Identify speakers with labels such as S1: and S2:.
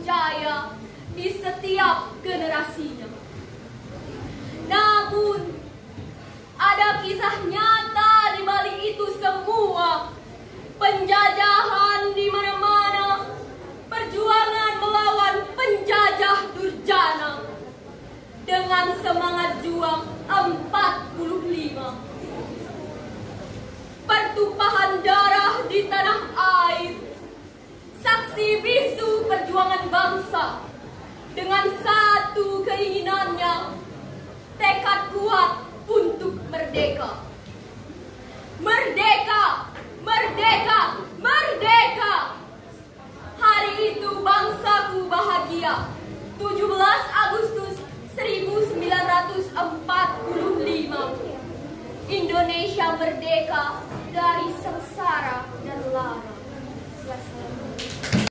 S1: berjaya di setiap generasinya. Namun, ada kisah nyata di balik itu semua. Penjajahan di mana-mana, perjuangan melawan penjajah durjana. Dengan semangat juang 45. Pertumpahan darah di tanah air, saksi bisu perjuangan bangsa. Dengan satu keinginannya, tekad kuat untuk merdeka. Merdeka, merdeka, merdeka. Hari itu bangsaku bahagia. 17 Agustus 1945. Indonesia merdeka dari sengsara dan lara.